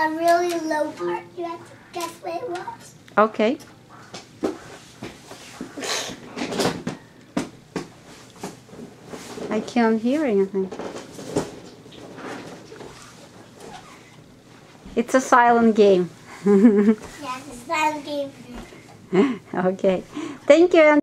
a really low part. You have to guess what it was. Okay. I can't hear anything. It's a silent game. Yeah, it's a silent game for me. Okay. Thank you.